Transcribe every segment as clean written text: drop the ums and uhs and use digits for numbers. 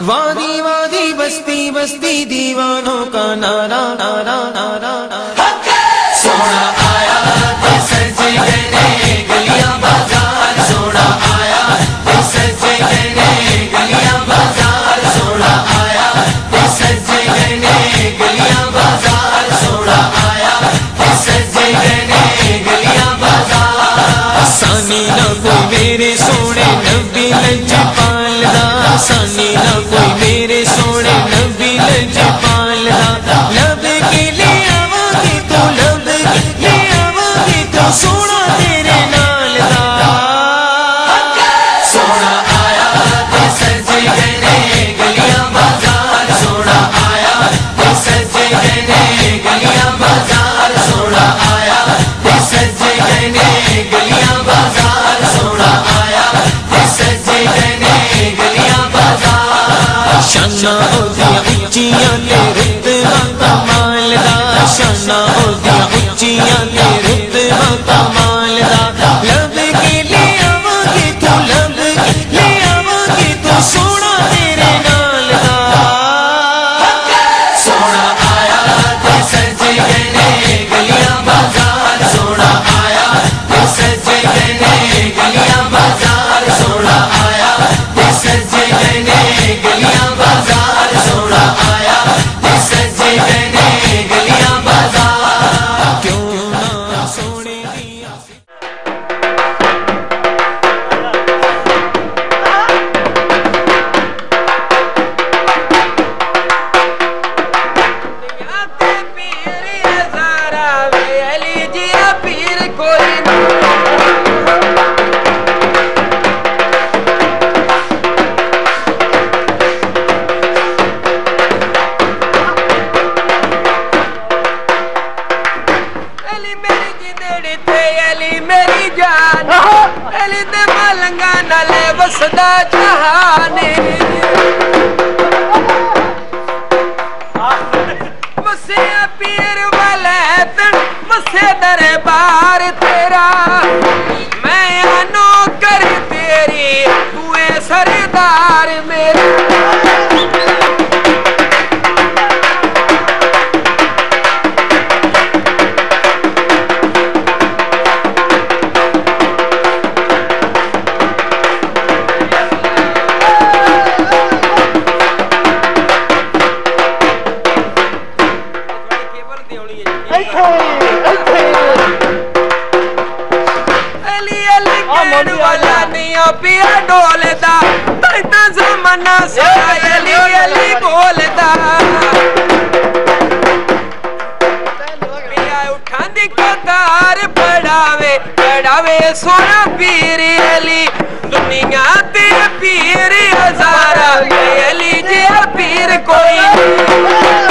वादी वादी बस्ती बस्ती दीवानों का नारा नारा नारा नारा। सोना आया ते सजे गए गलियां बाजार, सोना आया ते सजे गए गलियां बाजार, सोना आया ते सजे गए गलियां बाजार, सोना आया ते सजे गए गलियां बाजार। सानी ना कोई मेरे सोने नबी लजपाल दा, सानी ना कोई मेरे सोने नबी लजपाल दा। लब के ले आवांगी तू, लब के ले आवांगी तू, सोना तेरे नाल दा। सोना आया ते सजे गए गलियां बाजार, सोना आया ते सजे गए गलियां बाजार, सोना आया ते सजे गए गलियां बाजार, सोना आया ते सजे गए गलियां बाजार। शाना ओदियां उच्चियां ते रुतबा कमाल दा, शाना ओदियां उच्चियां ते रुतबा कमाल दा। लब के ले आवांगी तू, लब के ले आवांगी तू, सोना तेरे नाल दा। सोना आया ते सजे गए गलियां बाजार, सोना आया ते सजे गए गलियां बाजार, सोना आया ते सजे गए गलियां बाजार, सोना आया ते सजे गए गलियां बाजार। क्यों ना सोने दिया वसदा जहाने मसे पीर वाले तन मसे दरबार तेरा, मैं आनो कर तेरी तू है सरदार मेरा। वाला नहीं पिया डोलदा, इतना जमाना सारा अली अली बोलदा। पिया उठा दी कतार पढ़ावे पढ़ावे सोना पीर अली, दुनिया ते पीर हजारा अली जे पीर कोई।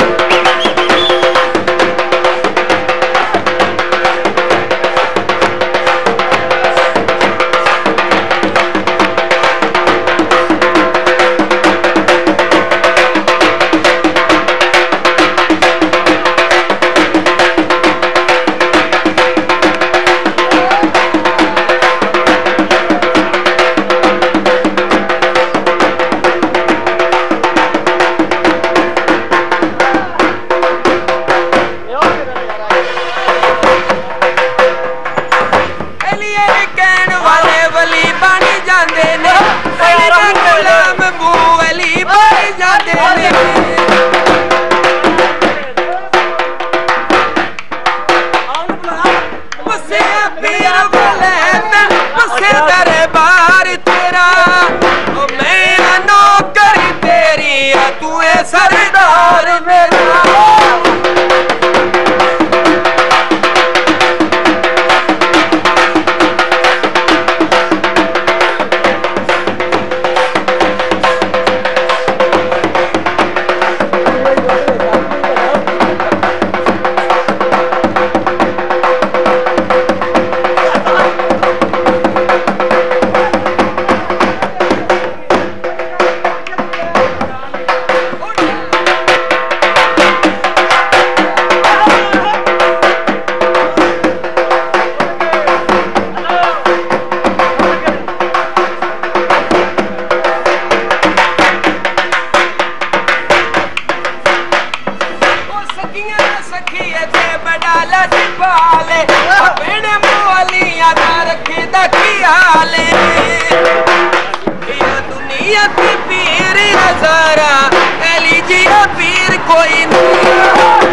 पीर हजारा कह लीजिए पीर कोई नहीं।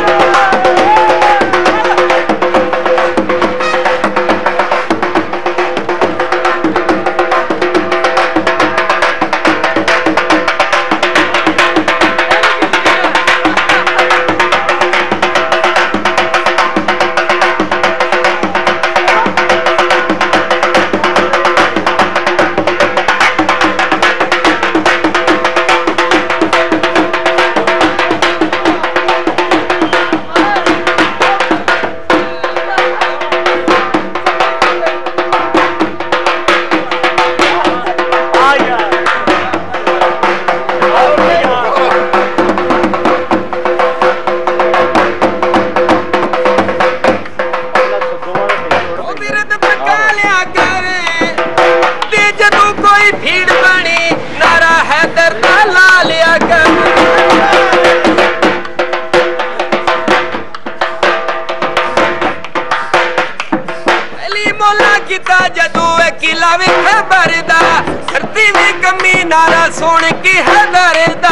जदू किला भी खबर दा धरती भी कमी नारा सुन की हदर दा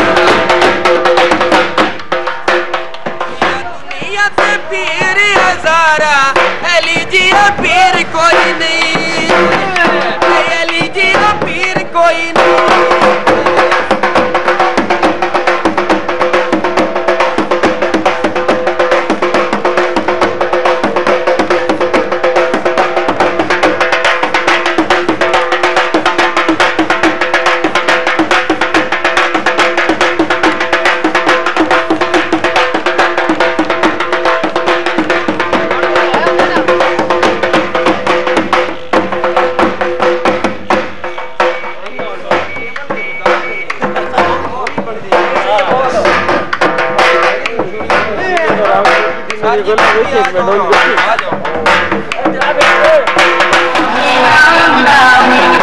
दुनिया से पीर हजारा लीजिए पीर कोई नहीं, लीजिए पीर कोई नहीं। आ जाओ।